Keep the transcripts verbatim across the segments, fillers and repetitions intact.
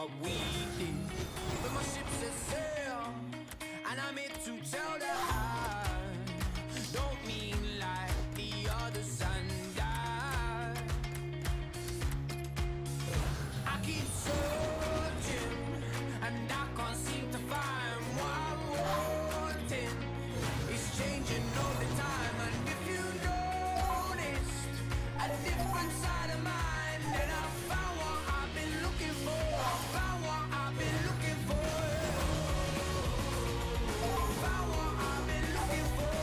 what we did. But my ship set sail, and I'm here to tell that I don't mean like the others and I. I keep searching, and I can't seem to find what I'm wanting. It's changing all the time, and if you noticed a different side of mine, then I found what I've been looking for. I found what I've been looking for. Found what I've been looking for.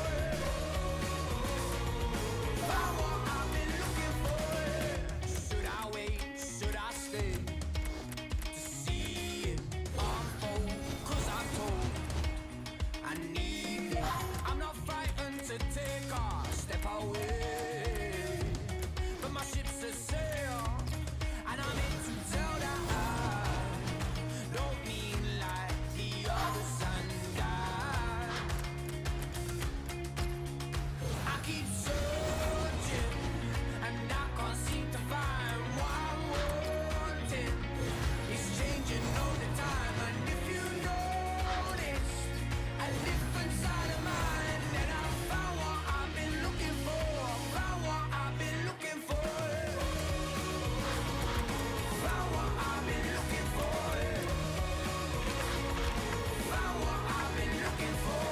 Found what I've been looking for. Should I wait? Should I stay to see it unfold? 'Cause I'm told I need it. I'm not frightened to take a step away, but my ship's a sail, and I'm here to tell that I don't mean like the others and I. I keep searching, and I can't seem to find what I'm wanting. It's changing all the time, and if you notice a different side of mine, then I found what I've been looking for. Found what I've been looking for. Found what I've been looking for. Found what I've been looking for.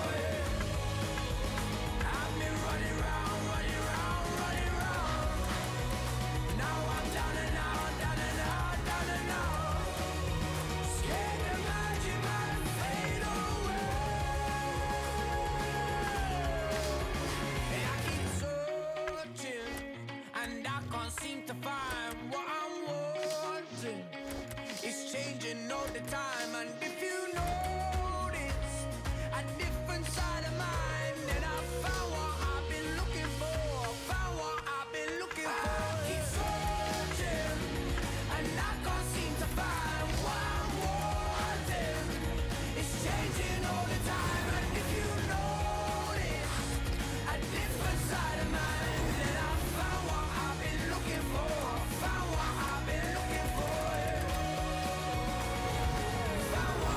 I've been running round, running round, running round. Now I'm down and out, down and out, down and out. Scared the magic might fade away. I keep searching, and I can't seem to find what I'm wanting. It's changing all the time, and if you notice a different side of mine, then I found what I've been looking for. Found what I've been looking for. I keep searching, and I can't seem to find what I'm wanting. It's changing all the time, and if you notice a different side of mine, then I found what I've been looking for. Found what I've been looking for. Found what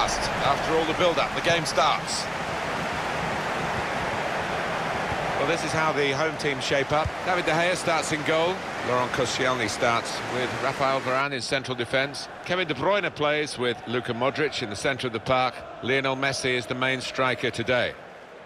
fast. After all the build-up, the game starts. Well, this is how the home team shape up. David De Gea starts in goal. Laurent Koscielny starts with Rafael Varane in central defence. Kevin De Bruyne plays with Luka Modric in the centre of the park. Lionel Messi is the main striker today.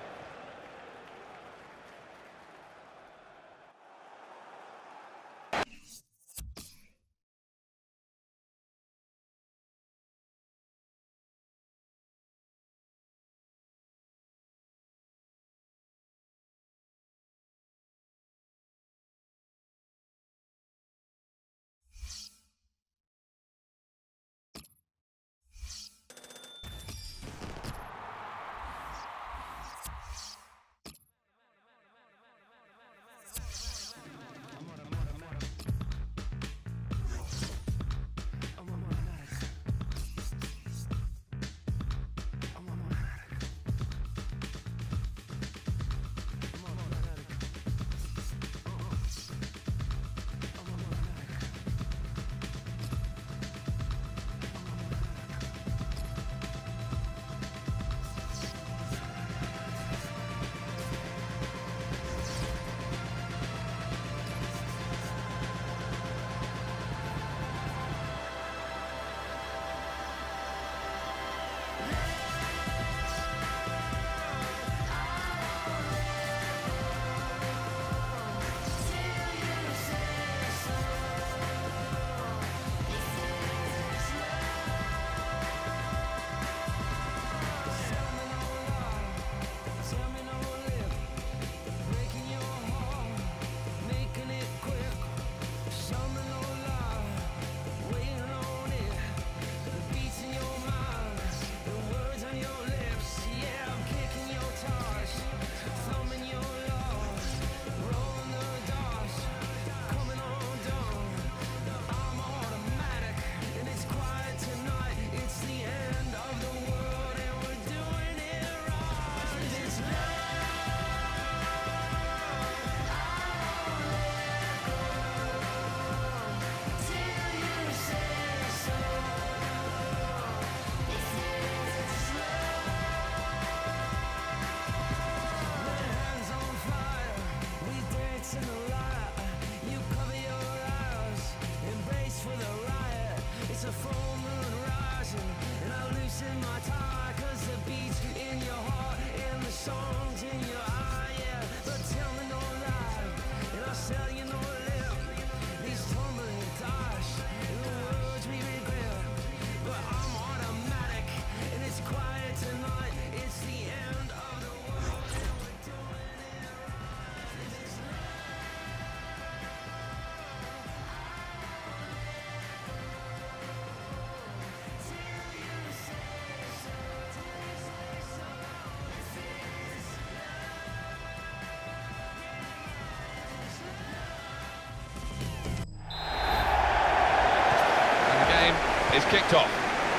Is kicked off.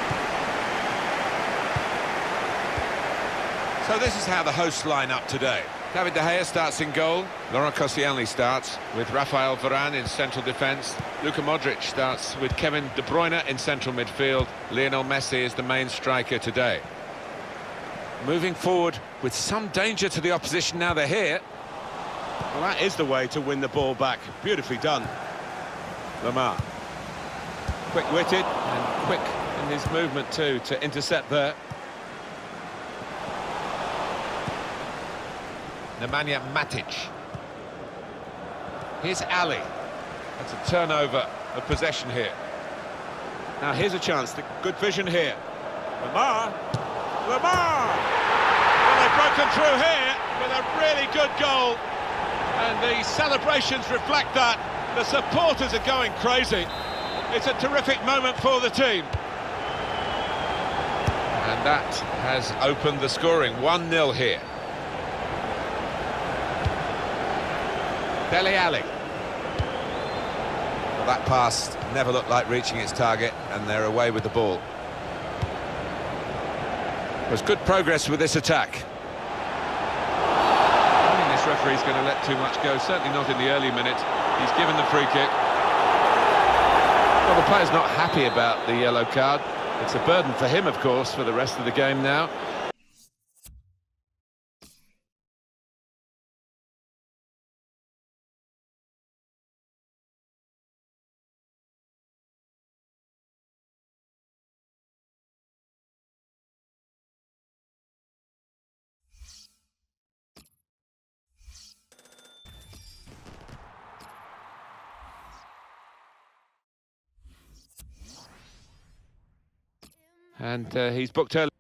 So this is how the hosts line up today. David De Gea starts in goal. Laurent Koscielny starts with Rafael Varane in central defence. Luka Modric starts with Kevin De Bruyne in central midfield. Lionel Messi is the main striker today. Moving forward with some danger to the opposition now they're here. Well, that is the way to win the ball back. Beautifully done. Lamar. Quick-witted and quick in his movement too to intercept there. Nemanja Matic. Here's Ali. That's a turnover of possession here. Now here's a chance. The good vision here. Lamar. Lamar! Well, they've broken through here with a really good goal. And the celebrations reflect that. The supporters are going crazy. It's a terrific moment for the team. And that has opened the scoring. one nil here. Dele Alli. Well, that pass never looked like reaching its target, and they're away with the ball. There's good progress with this attack. I think this referee's going to let too much go, certainly not in the early minutes. He's given the free kick. Well, the player's not happy about the yellow card. It's a burden for him, of course, for the rest of the game now. And uh, he's booked early.